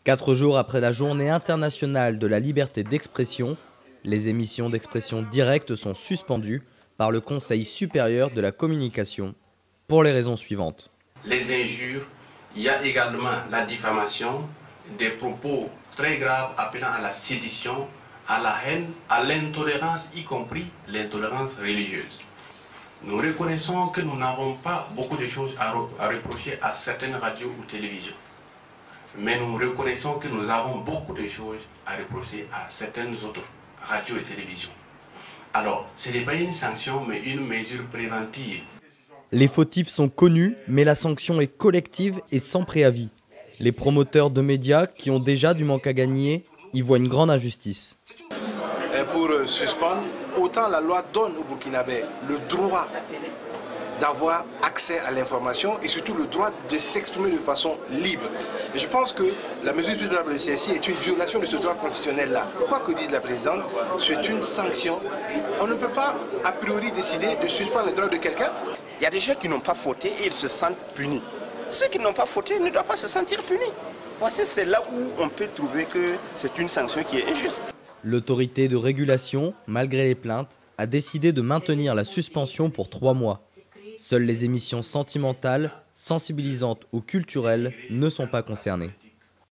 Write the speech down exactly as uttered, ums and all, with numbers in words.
Quatre jours après la journée internationale de la liberté d'expression, les émissions d'expression directe sont suspendues par le Conseil supérieur de la communication pour les raisons suivantes. Les injures, il y a également la diffamation, des propos très graves appelant à la sédition, à la haine, à l'intolérance, y compris l'intolérance religieuse. Nous reconnaissons que nous n'avons pas beaucoup de choses à, à reprocher à certaines radios ou télévisions. Mais nous reconnaissons que nous avons beaucoup de choses à reprocher à certaines autres radios et télévisions. Alors, ce n'est pas une sanction, mais une mesure préventive. Les fautifs sont connus, mais la sanction est collective et sans préavis. Les promoteurs de médias, qui ont déjà du manque à gagner, y voient une grande injustice. Pour suspendre, autant la loi donne aux Burkinabés le droit d'avoir accès à l'information et surtout le droit de s'exprimer de façon libre. Et je pense que la mesure de la C S I est une violation de ce droit constitutionnel-là. Quoi que dise la présidente, c'est une sanction. Et on ne peut pas a priori décider de suspendre les droits de quelqu'un. Il y a des gens qui n'ont pas fauté et ils se sentent punis. Ceux qui n'ont pas fauté ne doivent pas se sentir punis. Voici, c'est là où on peut trouver que c'est une sanction qui est injuste. L'autorité de régulation, malgré les plaintes, a décidé de maintenir la suspension pour trois mois. Seules les émissions sentimentales, sensibilisantes ou culturelles ne sont pas concernées.